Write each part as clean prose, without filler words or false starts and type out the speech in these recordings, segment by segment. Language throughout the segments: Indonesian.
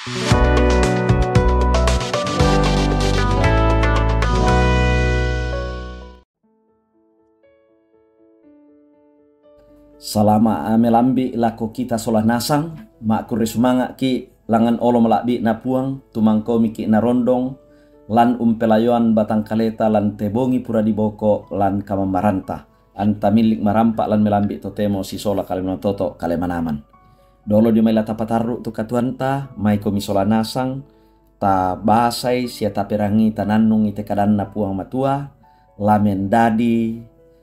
Salama melambi lako kita solah nasang, mak kure sumanga ki langan olo melakbi na puang, tumangko miki na rondong, lan umpelayoan batang kaleta lan tebongi pura diboko lan kamamaranta, anta milik marampak lan melambi totemo si sola kalimana toto kalemanaman. Dolo di maila tapatarru tu katuanta, mai komi sola nasang, ta basai sia ta perangi tanannung ite kadanna puang matua, lamen dadi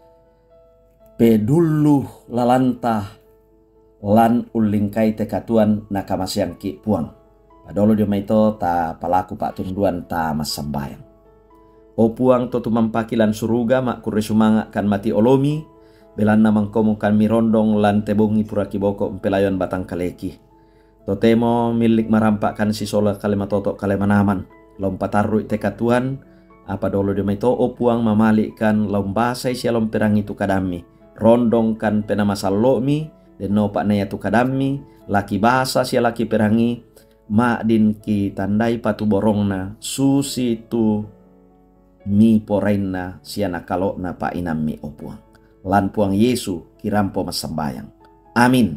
pedulu lalanta lan ulingkai tekatuan nakamasyang ki puang. Padolo dia maito ta palaku pak tunduan ta masambayang. O puang to tumampaki lan suruga mak kure sumanga kan mati olomi, belan namang komo kan mirondong lan tebongi pura kiboko umpelayon batang kaleki. Totemo milik marampak kan si sola kalema toto kalema naman. Lompatarru tekatuan apa dolo dia maito o puang mamalik kan lombasai sia lomperang itu kadami. Rondong kan pena masalomi den no pak naya tu kadami laki basa sia laki perangi mak din ki tandai patu borongna susi tu mi poraina sia nakalo na pa inami o puang lan puang Yesu kirampo masambayang. Amin.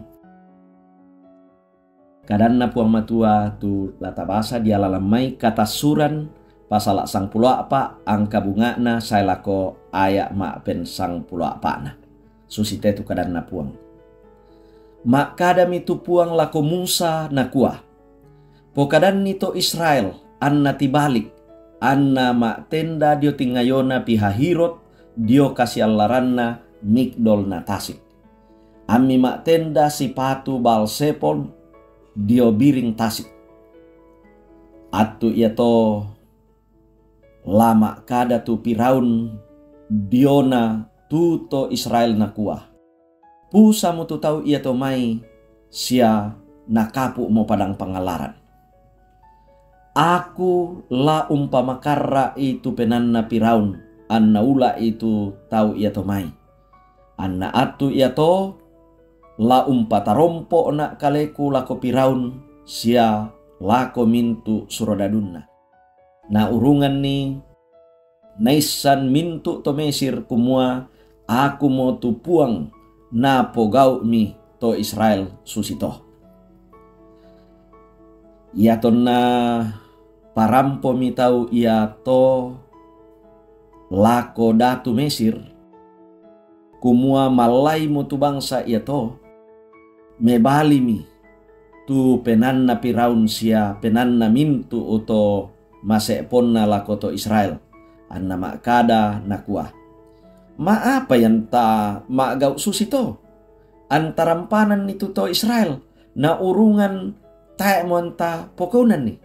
Kadanna puang matua tu lata basa dia lalamai kata suran pasal sang pulo apa angka bunga na saya lako ayak mak pen sang pulo apa na susi tetu kadanna puang. Mak kadam itu puang lako Musa nakua. Pokadan nito Israel anna tibalik anna mak tenda dio tingayona pihahirot dio kasih allaranna mikdol na tasik. Ami mak tenda si patu balsepon dio biring tasik. Atu ia to lama kada tu piraun diona tuto Israel nakua. Pusa mo tu tau ia to mai sia nakapu mo padang pangalaran. Aku la umpama karra itu penanna piraun anna ula itu tau ia to mai. Anna atu ia to la umpatarompo na kaleku lako piraun sia lako mintu surodadunna. Na urungan ni naisan mintu to Mesir kumua aku mo tu puang na pogau mi to Israel susito. Ia to na parampo mi tau ia to lako datu Mesir kumua malai mo tu bangsa ia to mebali mi tu penanna piraun sia penanna mintu uto masepon na lako to Israel anna makada nakua. Ma apa yang ta magau susito antarampanan itu to Israel na urungan tae monta pokonan ni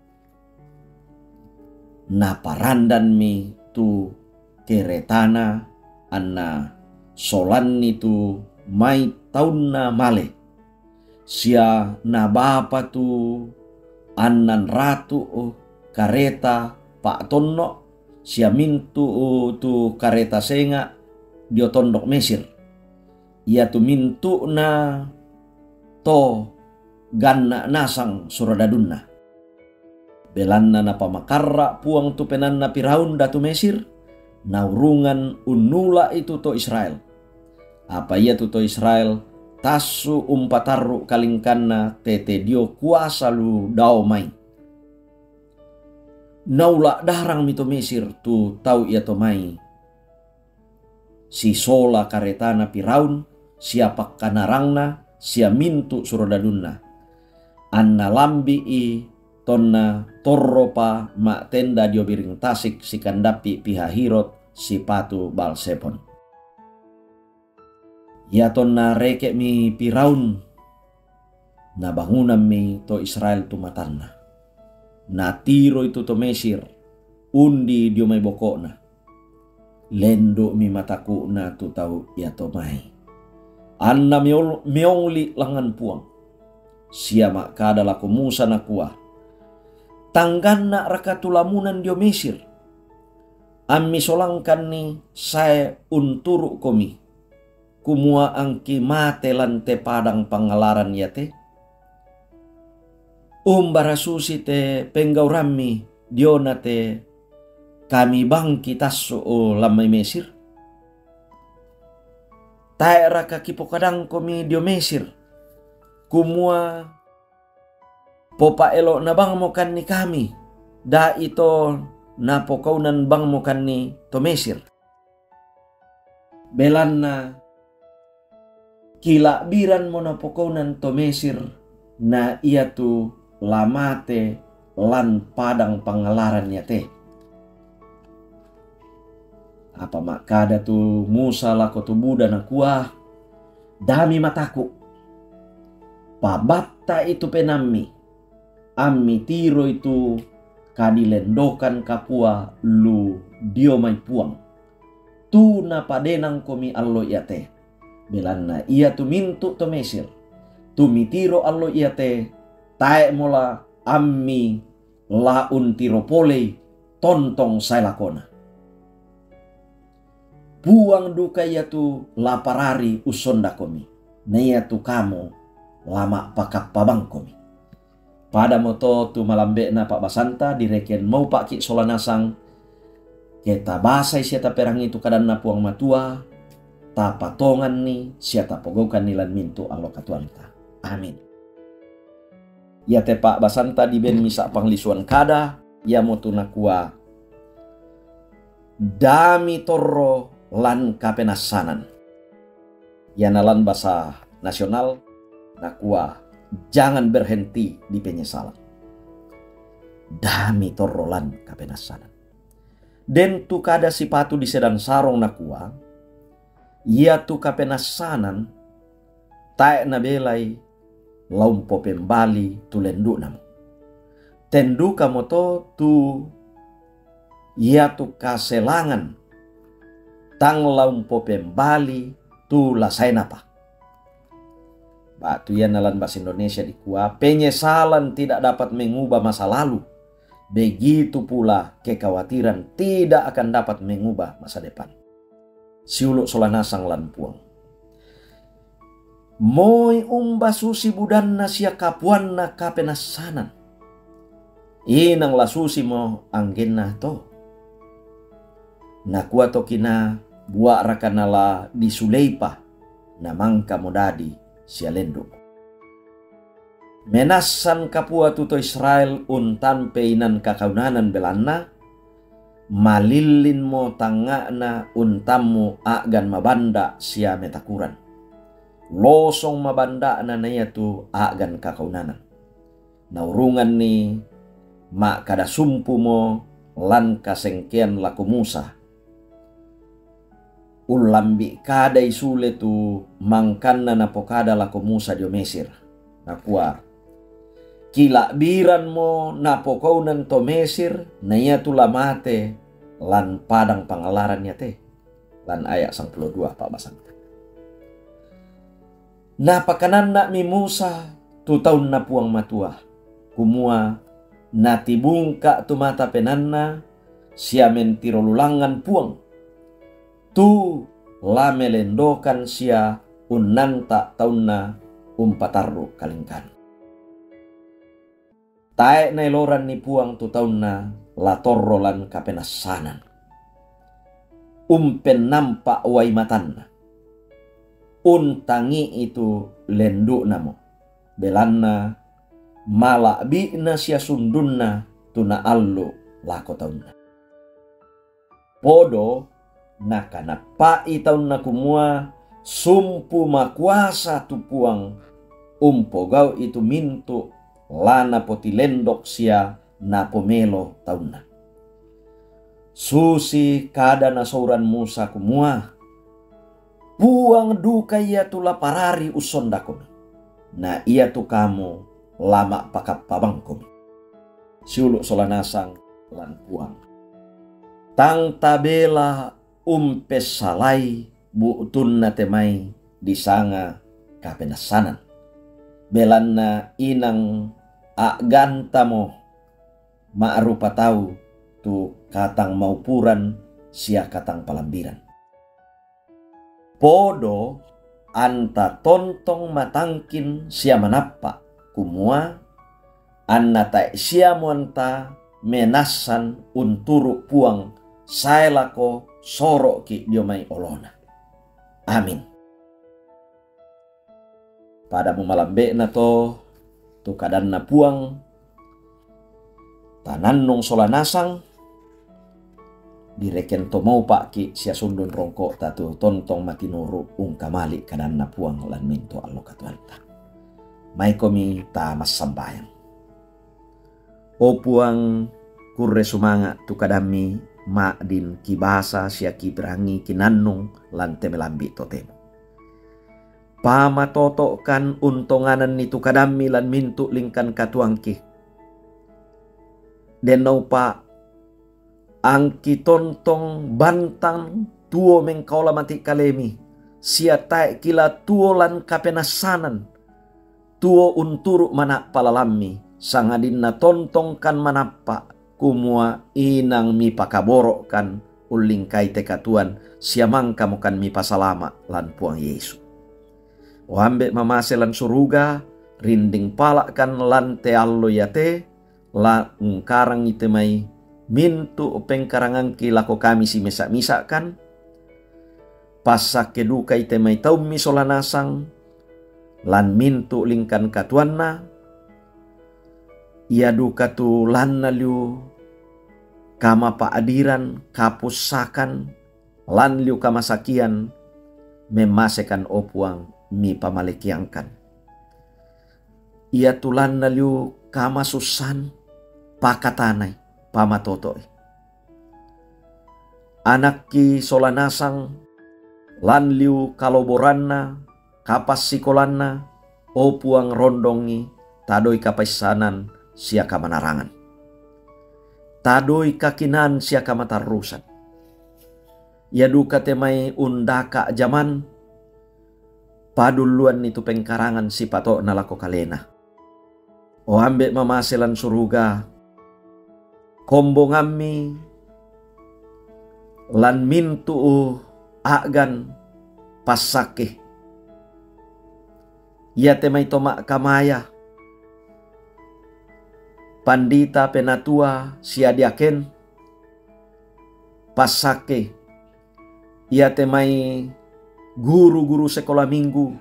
na parandan mi tu keretana anna solan itu mai taun na male sia na bapa tu annan ratu kareta pak tonno sia mintu tu kareta senga dio tondok Mesir. Ia tu mintu na to ganna nasang suradadunna. Belanna na pamakarra puang tu penanna piraun datu Mesir. Naurungan unula itu to Israel. Apa ia tu to Israel tasu umpatarru kalingkanna tete dio kuasa lu dao mai. Naula darang mito Mesir tu tau ia to mai. Si sola karetana piraun, siapa kanarangna, sia mintu surodadunna. Anna lambi i tonna torropa mak tenda dio biring tasik si kandapi pihahirot si patu balsepon. Ya tonna reke mi piraun, na bangunan mi to Israel tu matanna. Na tiro itu to Mesir undi dio mai bokona lendo mi mataku na tu tau ia to mai anna miongli langan puang siama kada lako Musa nakua tangganna rakatulamunan dio Mesir ammi solangkan ni saya unturu komi kumua angki mate lan te padang pangalaran yate Barasusi te penggaurammi diona te kami bangki tasso o lamai Mesir. Tae raka kipokadang komi dio Mesir. Kumua popa elo na bang mokan ni kami. Da ito na pokaunan bang mokan ni to Mesir. Belan na kila biran mo na pokaunan to Mesir na ia tu lamate lan padang pangalaran niya te. Apa makada tu Musa lako tu Buddha na kuah dami mataku. Pabatta itu penami. Ammi tiro itu kadilendokan kapua lu dio mai puang. Tu na padenang komi allo iate. Belanna ia tu mintu to Mesir. Tu mitiro allo iate. Tae mola ammi laun tiro polei tontong sai lakona. Puang duka ia tu laparari usonda komi. Na ia tu kamu lama pakap pabang komi. Pada moto tu malambe na Pak Basanta direken mau Pak Ki Solanasang. Kita basai siata perang itu kadan na puang matua. Ta patongan ni siata pogokan nilan mintu allo katuanta. Amin. Ya te Pak Basanta di ben misa panglisuan kada. Ya motu nakua. Dami torro lan kapenasanan. Ya nalan bahasa nasional nakua jangan berhenti di penyesalan. Dami torro lan kapenasanan. Den tu kada sipatu di sedang sarong nakua. Ia tu kapenasanan tae na belai laumpo pembali tu lendu nam. Tendu kamoto tu ia tu kaselangan tang laumpo pembali tu lasai napa. Batu ya nalan bahasa Indonesia dikua penyesalan tidak dapat mengubah masa lalu. Begitu pula kekhawatiran tidak akan dapat mengubah masa depan. Siuluk Solanasang lan puang. Moi susi budanna sia kapuanna kapenasanan. Inang lasusi mo anggenna to. Nakua tokina buak rakanala di Suleipa namangka modadi sia lenduk. Menasan kapua tuto Israel untan peinan kakaunanan belanna. Malilin mo tangana untammu agan mabanda sia metakuran. Losong mabanda na naya tu agan kakaunanan. Naurungan ni mak kada sumpu mo lan kasengkean laku Musa. Ulambi kada isule tu mangkanna na pokada laku Musa dio Mesir. Nakua kila biran mo na pokaunan to Mesir naya tu lamate lan padang pangalaran nya te. Lan ayat 92 Pak Basanta. Na pakanan na mi Musa tu taun na puang matua. Kumua na tibungka tu mata penanna sia mentiro lulangan puang. Tu la melendokan sia unanta taunna umpatarru kalingkan. Tae na iloran ni puang tu taunna la torrolan kapenasanan. Umpen nampak wai matanna. Untangi itu lendu namo. Belanna malak bi'na sia sundunna tuna allu lako taunna. Podo nakana pai taunna kumua sumpu makuasa tu puang umpogau itu mintu lana poti lendok sia na pomelo taunna. Susi kada na sauran Musa kumua. Puang duka ia tu laparari usonda komi. Na ia tu kamu lama pakap pabang komi. Siuluk Solanasang lan puang. Tang tabela umpes salai buutun na temai disanga kapenasanan. Belanna inang aganta mo maarupa tau tu katang maupuran sia katang palambiran. Podo anta tontong matangkin sia manapa kumua anna ta siamonta menasan unturu puang saelako soro ki diomai olona. Amin. Pada malambe na tu kadan na puang tanannong solanasang direken to mau pak ki sia sundun rongko tatu tontong matinuru kamali kadan na puang lan minto allo katuanta. Mai komi ta masambayang. O puang kurre sumanga tu kadami ma din kibasa sia kibrangi kinannung lan temelambi totemo. Pamatoto kan untonganan nitu kadami lan mintu lingkan katuangki. Denau pa angki tontong bantang tuo mengkaula mati kalemi. Sia tae kila tuo lan kapenasanan. Tuo unturu mana palalami. Sangadin na tontong kan manapa kumua inang mi pakaborok kan uling kai tekatuan siamang kamu kan mi pasalama lan puang Yesus. Wambe mamaselan suruga rinding palak kan lan te allo yate la ungkarang ite mai mintu pengkarangan ki lako kami si misa-misa kan pasak keduka ite mai taum misolanasang lan mintu lingkan katuanna ia duka tu lan liu kama paadiran kapusakan lan liu kama sakian memasekan opuang mi pamalekiangkan. Ia tulan na liu kama susan pakatanay pamatotoi. Anak ki solanasang lan liu kaloboranna kapas sikolanna opuang rondongi tadoy kapaisanan sia kamanarangan. Tadoy kakinan sia kamatarusan. Ia duka temai undaka jaman paduluan itu pengkarangan si pato nalako kalena. O ambe mamaselan suruga kombongami lan mintu agan pasake. Ia temai tomak kamaya pandita penatua siadiaken pasake. Ia temai guru-guru sekolah minggu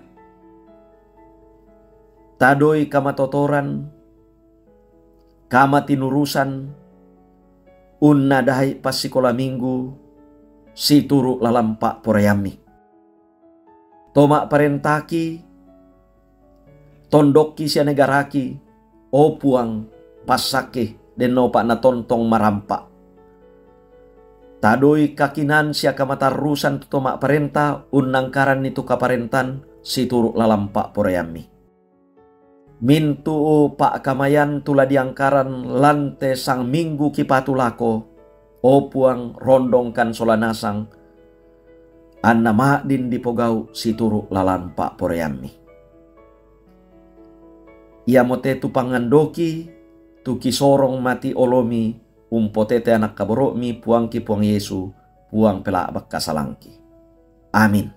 tadoy kamatotoran kamatinurusan unnadahay pas sekolah minggu si turu lalampa porayami tomak parentaki tondokki sia negaraki opuang pasake den nopa na tontong marampa tadoy kakinan sia kamatarusan tomak parenta unnangkaran itu kaparentan si turu lalampa porayami. Mintu pak kamayan tula diangkaran lante sang minggu kipatulako opuang rondongkan solanasang anna madin dipogau si turu lalampa porayami. Ia mote tu pangandoki tu kisorong mati olomi umpotete anak kaboro mi puang ki puang Yesu puang pelak bakka salangki. Amin.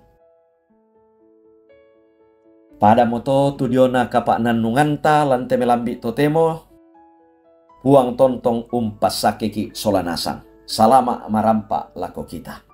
Pada moto tudiona kapak nanunganta lan temelambi totemo puang tontong umpas sakeki solanasang. Salama marampa lako kita.